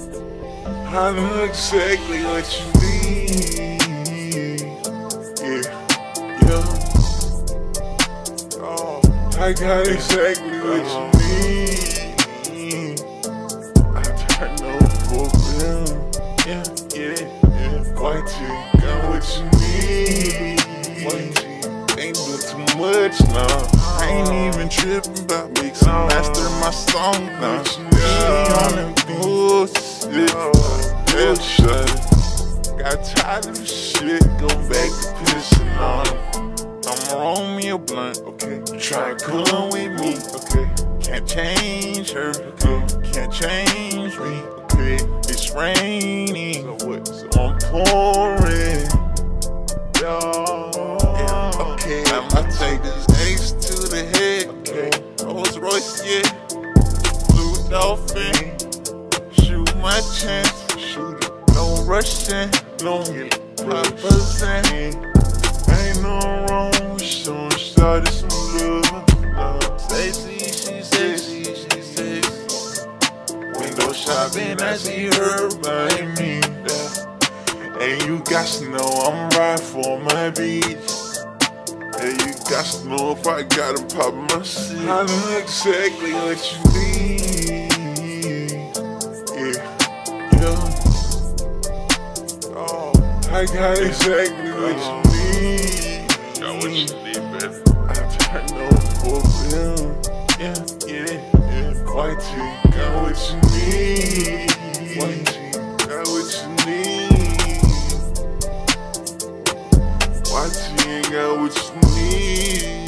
I know exactly what you need. Yeah. Oh, I got exactly what you need. I turn over for them. Yeah. White tee, got what you need. White tee, ain't doing too much now. I ain't even tripping about mixing, master my song now. She on them bullshit, got tired of the shit, go back to pissing on them. I'ma roll me a blunt, okay? Try to come with me, okay? Can't change her, okay? Can't change me, okay? It's raining, so I'm pouring. Yeah, okay. I'ma take this ace to the head, okay? Rolls Royce, yeah. Blue Dolphin, shoot my chance, shoot it. No rushing, no buzzing. Ain't no wrong with showing shawty some love. Sexy, she's sexy, she's sexy. Window shopping, I see her by me. And you got to know I'm right for my beach. And you got to know if I gotta pop my shit. I know exactly what you need. Yeah. Oh, I got exactly what you need. Got what you need, baby. I turn over for them. Yeah. White tee, got what you need. White tee, got what you need. White tee, got what you need.